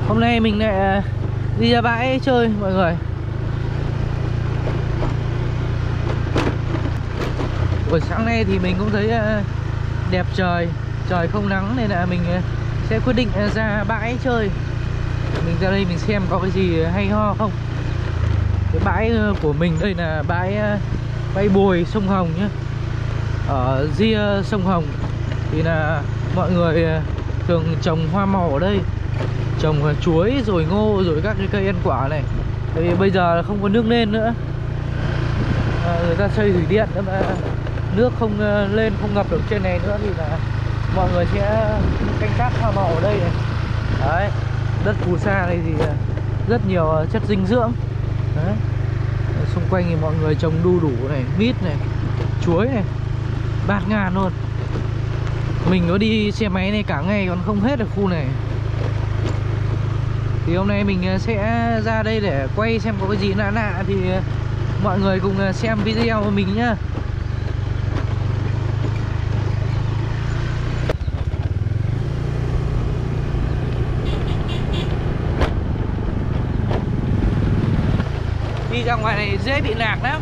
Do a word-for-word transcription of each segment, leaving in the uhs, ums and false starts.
Hôm nay mình lại đi ra bãi chơi mọi người. Buổi sáng nay thì mình cũng thấy đẹp trời, trời không nắng nên là mình sẽ quyết định ra bãi chơi. Mình ra đây mình xem có cái gì hay ho không. Cái bãi của mình đây là bãi bãi bồi sông Hồng nhé. Ở ria sông Hồng thì là mọi người thường trồng hoa màu ở đây, trồng chuối rồi ngô rồi các cái cây ăn quả này. Tại vì bây giờ không có nước lên nữa, à, người ta xây thủy điện nữa mà nước không lên, không ngập được trên này nữa thì là mọi người sẽ canh tác hoa màu ở đây này. Đấy, đất phù sa này thì rất nhiều chất dinh dưỡng. Đấy, xung quanh thì mọi người trồng đu đủ này, mít này, chuối này, bạt ngàn luôn. Mình có đi xe máy này cả ngày còn không hết được khu này. Thì hôm nay mình sẽ ra đây để quay xem có cái gì lạ lạ thì mọi người cùng xem video của mình nhá. Đi ra ngoài này dễ bị lạc lắm.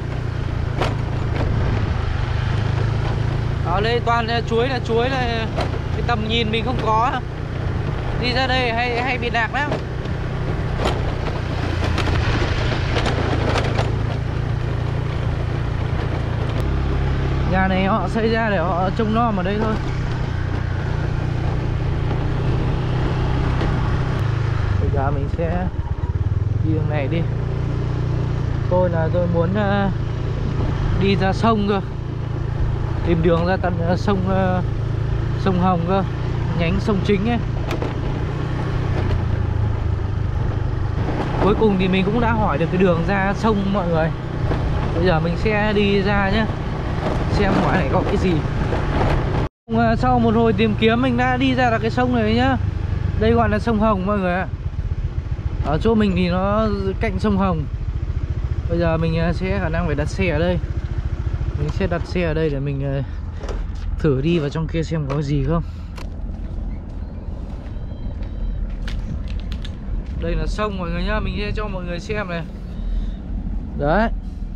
Ở đây toàn chuối là chuối là cái tầm nhìn mình không có. Đi ra đây hay hay bị lạc lắm. Nhà này họ xây ra để họ trông nom ở đây thôi. Bây giờ mình sẽ đi đường này đi. Tôi là tôi muốn uh, đi ra sông cơ, tìm đường ra tận uh, sông uh, sông Hồng cơ, nhánh sông chính ấy. Cuối cùng thì mình cũng đã hỏi được cái đường ra sông mọi người. Bây giờ mình sẽ đi ra nhé, xem ngoài này có cái gì. Sau một hồi tìm kiếm mình đã đi ra là cái sông này nhá. Đây gọi là sông Hồng mọi người ạ. Ở chỗ mình thì nó cạnh sông Hồng. Bây giờ mình sẽ khả năng phải đặt xe ở đây. Mình sẽ đặt xe ở đây để mình thử đi vào trong kia xem có gì không. Đây là sông mọi người nhá, mình sẽ cho mọi người xem này. Đấy,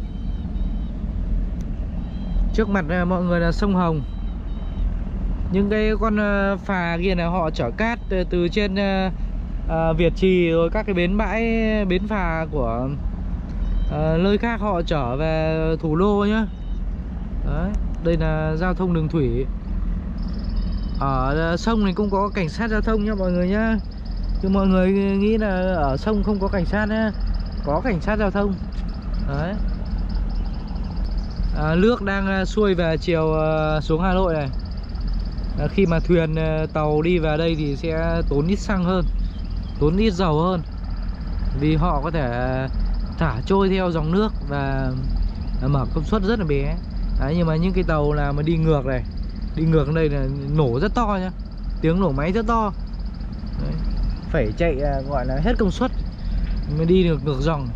trước mặt mọi người là sông Hồng. Những cái con phà kia là họ chở cát từ trên uh, Việt Trì rồi các cái bến bãi, bến phà của uh, nơi khác họ chở về thủ đô nhá. Đấy, đây là giao thông đường thủy. Ở sông này cũng có cảnh sát giao thông nha mọi người nhá. Chứ mọi người nghĩ là ở sông không có cảnh sát nhá. Có cảnh sát giao thông. Đấy, à, nước đang xuôi về chiều uh, xuống Hà Nội này. À, khi mà thuyền uh, tàu đi vào đây thì sẽ tốn ít xăng hơn, tốn ít dầu hơn, vì họ có thể thả trôi theo dòng nước và uh, mở công suất rất là bé. Đấy, nhưng mà những cái tàu nào mà đi ngược này, đi ngược đây là nổ rất to nhá, tiếng nổ máy rất to. Đấy, phải chạy uh, gọi là hết công suất mới đi được ngược dòng.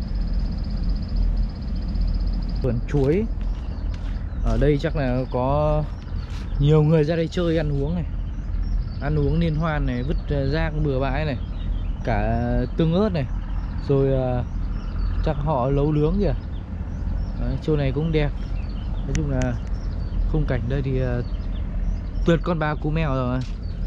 Vườn chuối ở đây chắc là có nhiều người ra đây chơi ăn uống này, ăn uống liên hoan này, vứt rác bừa bãi này, cả tương ớt này, rồi uh, chắc họ nấu nướng kìa. Đấy, chỗ này cũng đẹp. Nói chung là khung cảnh đây thì uh, tuyệt con ba cú mèo rồi.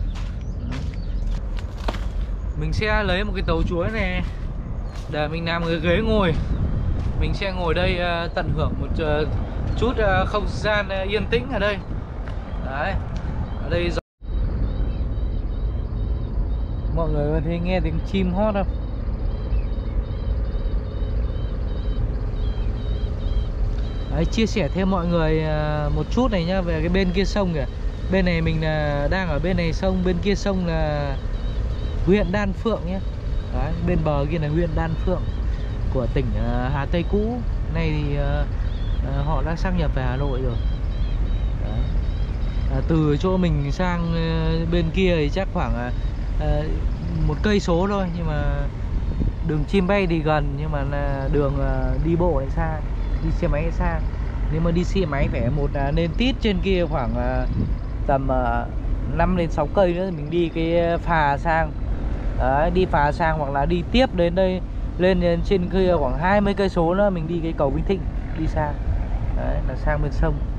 Mình sẽ lấy một cái tàu chuối này để mình làm cái ghế ngồi. Mình sẽ ngồi đây uh, tận hưởng một uh, chút uh, không gian uh, yên tĩnh ở đây. Đấy, ở đây mọi người có thể nghe tiếng chim hót không? Đấy, chia sẻ thêm mọi người uh, một chút này nhá, về cái bên kia sông kìa. Bên này mình uh, đang ở bên này sông, bên kia sông là huyện Đan Phượng nhé. Đấy, bên bờ kia là huyện Đan Phượng của tỉnh uh, Hà Tây cũ. Nay thì uh, uh, họ đã sáp nhập về Hà Nội rồi. Đấy. À, từ chỗ mình sang uh, bên kia thì chắc khoảng uh, một cây số thôi, nhưng mà đường chim bay thì gần, nhưng mà là đường uh, đi bộ lại xa, đi xe máy lại xa. Nếu mà đi xe máy phải một uh, lên tít trên kia khoảng uh, tầm uh, năm đến sáu cây nữa thì mình đi cái phà sang Đấy, đi phà sang hoặc là đi tiếp đến đây, lên trên kia khoảng hai mươi cây số nữa mình đi cái cầu Vĩnh Thịnh đi sang. Đấy là sang bên sông.